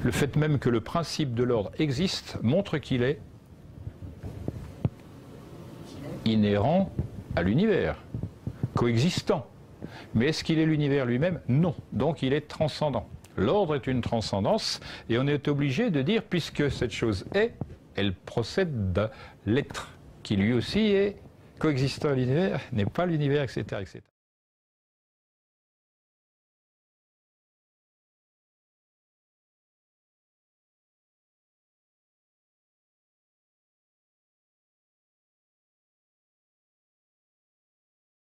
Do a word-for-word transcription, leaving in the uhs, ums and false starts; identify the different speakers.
Speaker 1: Le fait même que le principe de l'ordre existe montre qu'il est inhérent à l'univers, coexistant. Mais est-ce qu'il est l'univers lui-même? Non. Donc il est transcendant. L'ordre est une transcendance et on est obligé de dire, puisque cette chose est, elle procède de l'être, qui lui aussi est coexistant à l'univers, n'est pas l'univers, et cetera, et cetera.